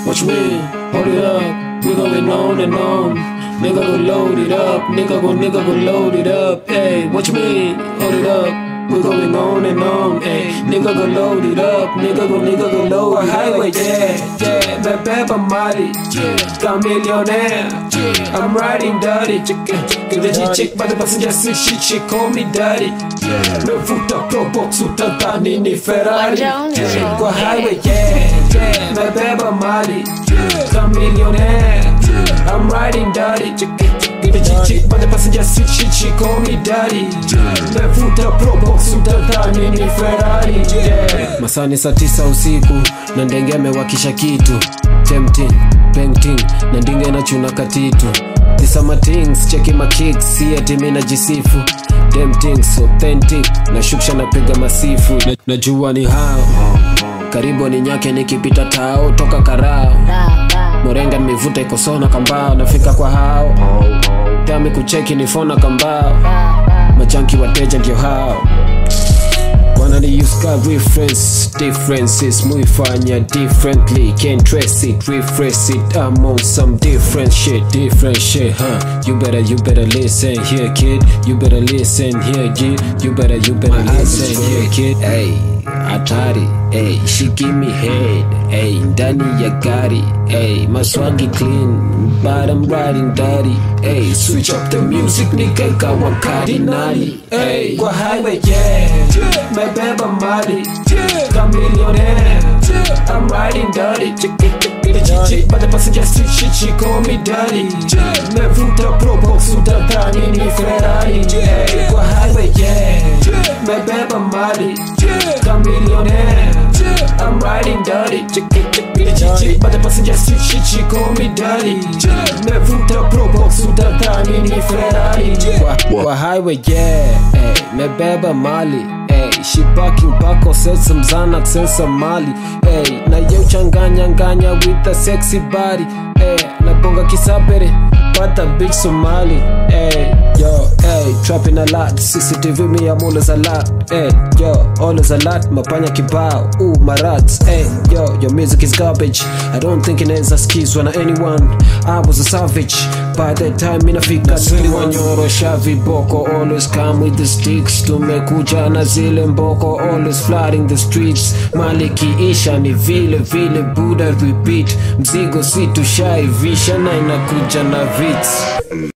What you mean? Hold it up, we going on and on. Nigga go load it up, nigga go load it up. Hey, what you mean? Hold it up, we going on and on. Hey, nigga go load it up, nigga go load it up. Highway, yeah, bebe Mali, got millionaire. I'm riding dirty, give the chick by the passenger seat, she call me daddy. Mefuta pro box utadhani ni Ferrari. Kwa highway, yeah, bebe Mali, got millionaire. I'm riding dirty, give the chick by the passenger seat, she call me daddy. Mefuta pro box utadhani ni Ferrari. Masani saa 9 usiku na ndenge amewakisha kitu. Tempting, painting, na ndinge na chuna katitu. These are my things, checking my kicks, si ati mina jisifu. Them things, authentic, na shuksha na piga masifu. Najua ni hao, karibu ni nyake nikipita tao. Toka karao, morenga mivuta ikosona kambao. Nafika kwa hao, dami kucheki ni fona kambao. Machanki wateja ndio hao. Wanna use car reference, differences muifanya differently. Can't trace it, refresh it, I'm on some different shit, huh? You better listen here, kid. You better listen here, kid. You better listen here, kid. Hey, Atari, hey, she give me head, hey, ndani ya gari, hey, maswagi clean, but I'm riding dirty, hey, switch up the music, nigga, kawa cardinali, hey, kwa highway, yeah, mebeba mali, got millionaire, I'm riding dirty, chick, but the passenger seat, she call me daddy, mevuta pro box utadhani ni Ferrari, hey, kwa highway, yeah, mebeba mali, got millionaire, I'm riding dirty, chick, but the passenger seat, she call me daddy, mevuta pro box utadhani ni Ferrari. Kwa highway, yeah, hey, mebeba mali, hey, she parking bako, sell some Xanax, sell some Mali, hey, na yo changanya with a sexy body, hey, na bonga kisapere, pata bitch Somali, hey, yo, hey, trapping a lot, CCTV me I'm always a lot, hey, yo, always a lot, mapanya kibao, ooh, my rats, hey, yo, your music is garbage, I don't think it has a skis when anyone, I was a savage, by that time inafika 21 euro shavi boko, always come with the sticks, tumekuja na zile mboko, always flooding the streets, maliki isha ni vile Buddha repeat, mzigo si tushaivisha na inakuja na vits.